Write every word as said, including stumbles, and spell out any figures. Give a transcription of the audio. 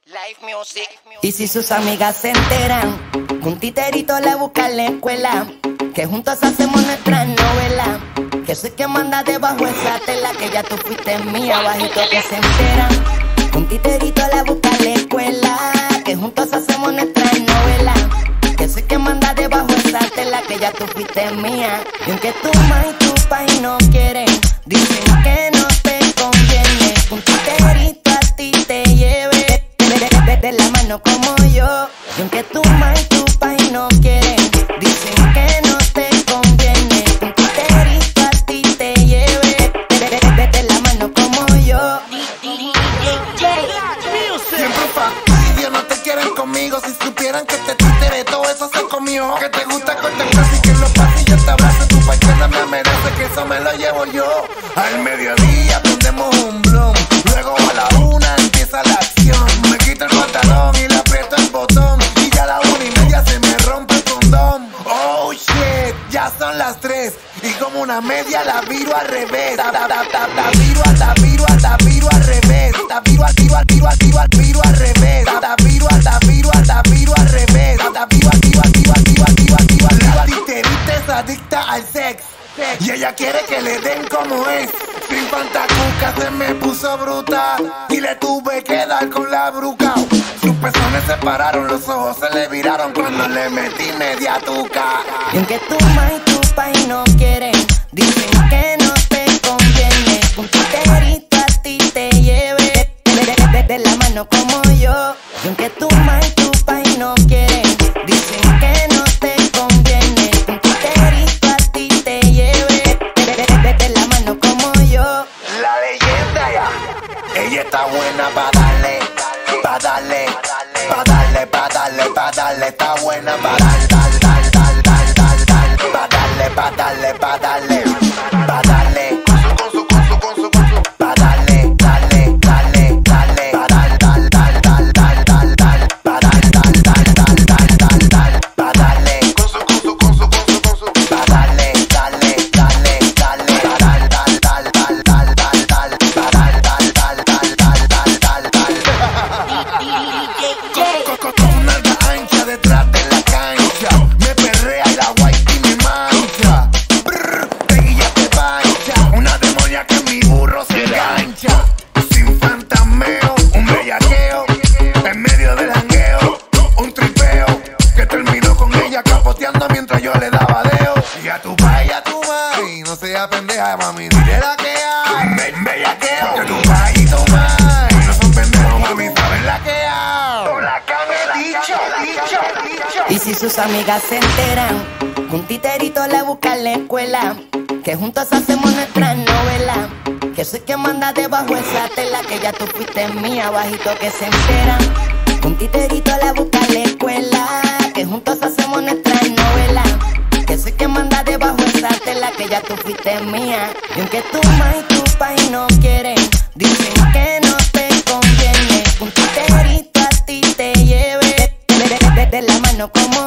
Live music. Y si sus amigas se enteran, un titerito le busca en la escuela, que juntos hacemos nuestra novela, que soy que manda debajo esa tela, que ya tú fuiste mía, bajito que se enteran. Un titerito le busca en la escuela, que juntos hacemos nuestra novela, que soy que manda debajo esa tela, que ya tú fuiste mía. Y aunque tu ma y tu pai no quieren, dicen que no te conviene, un titerito a ti te lleve de la mano como yo. Y aunque tu ma y tu pai no quieren, dicen que no te conviene, un titerito a ti te lleve de la mano como yo. Siempre fastidio, no te quieren conmigo. Si supieran que te títere, todo eso se comió. Que te gusta contemplar y que lo pase y yo te abrazo. Tu pachana me merece, que eso me lo llevo yo. Al mediodía prendemos un blon, luego a la una empieza la acción. Me quito el pantalón y le aprieto el botón, y ya a la una y media se me rompe el condón. Oh shit, ya son las tres y como una media la viro al revés. La, la, la, la, la viro, la viro, la viro al revés. La viro, la viro, la viro, la viro, la viro al revés. La viro, la viro, la viro al revés. La viro, la viro, la viro, la viro, la viro, la viro. La titerita es adicta al sex y ella quiere que le den como es. Sin pantacuca se me puso bruta y le tuve que dar con la bruca. Sus pezones se pararon, los ojos se le viraron cuando le metí media tuca. Y aunque tu ma y tu pai no quieren, dicen que no te conviene, un titerito a ti te lleve de, de, de la mano como yo. Y aunque tu ma y tu pai no quieren, dicen que no te conviene, un titerito a ti te lleve de, de, de, de la mano como yo. La leyenda ya, ella está buena pa' darle, pa' darle, pa' darle, pa' darle, pa' darle, está buena pa' darle, darle, darle, darle, darle, darle, darle, pa' darle, pa' darle, pa' darle, pa' darle, con su, con su, con su, con su, pa' darle, darle, darle, darle, pa' darle, darle, darle, darle, darle, darle, pa' darle, darle, darle, darle, darle, darle, pa' darle, con su, con su, con su, con su, con su, pa' darle, darle, darle, darle, pa' darle, darle, darle, darle, darle, darle, darle, pa' darle, darle, darle, darle, darle, darle, darle. Con una nalga ancha detrás de la cancha, me perrea y la white y me mancha. Brrr, ella te pancha, una demonia que mi burro se engancha. Sin fantameo, un bellaqueo, en medio del jangueo, un tripeo, que terminó con ella capoteando mientras yo le daba deo. Y a tu pa' y a tu mai, no seas pendeja, mami, dile la que hay. Be bellaqueo, que tu pa' y tu mai no son pendejos, mami, saben la que hay. La can he dicho, dicho, dicho. Y si sus amigas se enteran, un titerito le busca en la escuela, que juntos hacemos nuestra novela, que soy que manda debajo esa tela, que ya tú fuiste mía, bajito que se enteran. Un titerito le busca en la escuela, que juntos hacemos nuestra novela, que soy que manda debajo esa tela, que ya tú fuiste mía. Y aunque tu ma y tu pai no quieren, dicen que no te conviene, un titerito a ti te lleve de, de, de, de la mano como